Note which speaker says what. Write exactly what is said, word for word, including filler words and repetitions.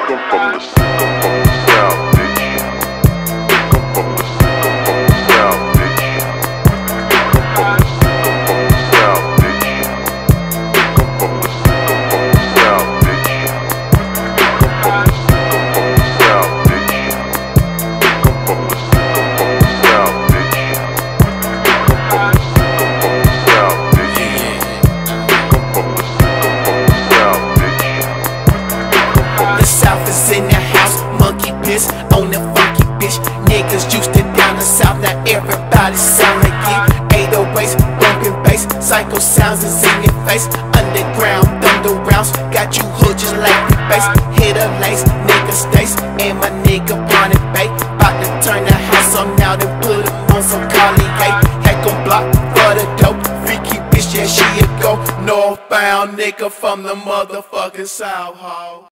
Speaker 1: come from the, come from the south, bitch. Come from the, come from the south, bitch. Come from the, come from the south, bitch. Come from the, come from the south, bitch. Come from the, come from the south, bitch. Come from the, come from the south, bitch. Come from the, come from the south, bitch. Come from the, come from the south, bitch.
Speaker 2: The South is in the house, monkey piss on the funky bitch. Niggas used to down the South, now everybody sound like it. eight oh eights, bumping bass, psycho sounds is in your face. Underground, thunder rounds, got you hood just like the bass. Hit a lace, nigga stays, and my nigga Bonnet Bay. Bout to turn the house on now, then put him on some Cartier. Heck on block for the dope, freaky bitch, yeah she a go. Northbound nigga from the motherfucking South, ho.